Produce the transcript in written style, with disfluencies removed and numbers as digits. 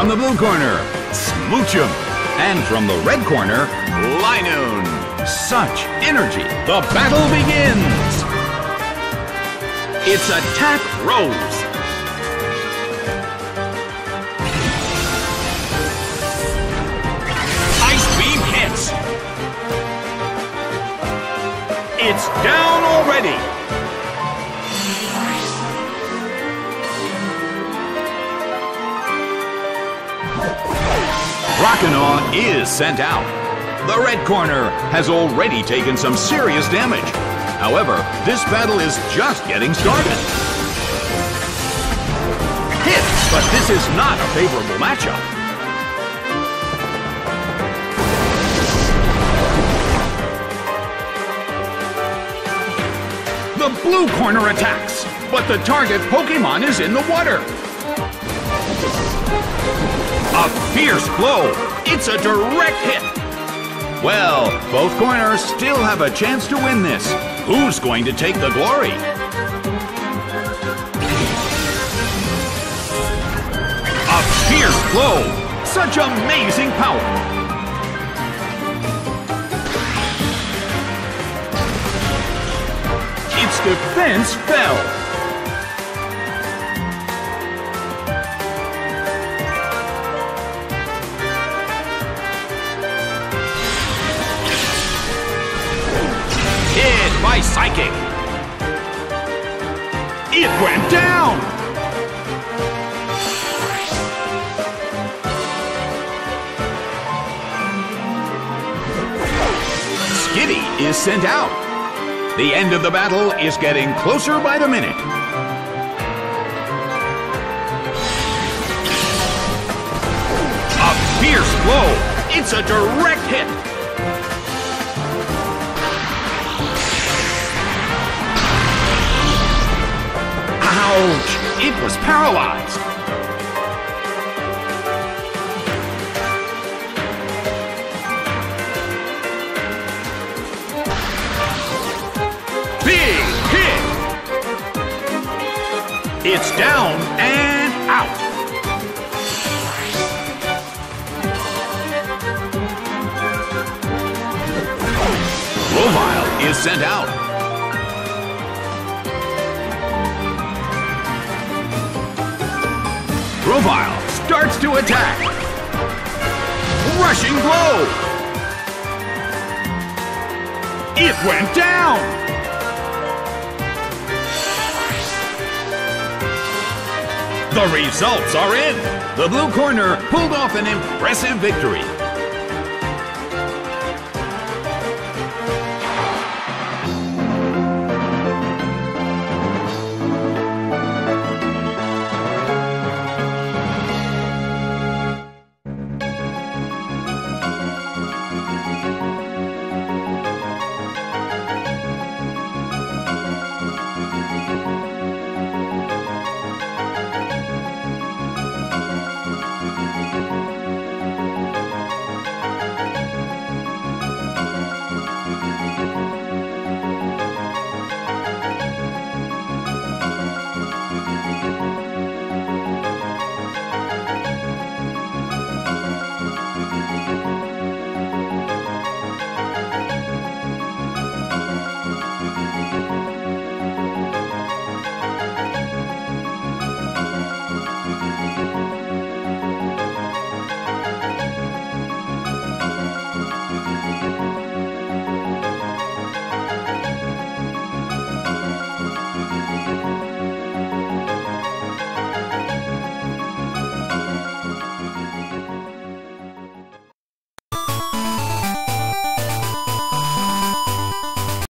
From the blue corner, Smoochum. And from the red corner, Linoon. Such energy. The battle begins. It's Attack Rose. Ice Beam hits. It's down already. Rockinol is sent out. The red corner has already taken some serious damage. However, this battle is just getting started. Hit, but this is not a favorable matchup. The blue corner attacks, but the target Pokemon is in the water. A fierce blow. It's a direct hit. Well, both corners still have a chance to win this. Who's going to take the glory? A fierce blow. Such amazing power. Its defense fell. By Psychic. It went down! Skitty is sent out. The end of the battle is getting closer by the minute. A fierce blow. It's a direct hit. Ouch! It was paralyzed. Big hit! It's down and out. Grovyle is sent out. Grovyle starts to attack. Rushing blow. It went down. The results are in. The blue corner pulled off an impressive victory.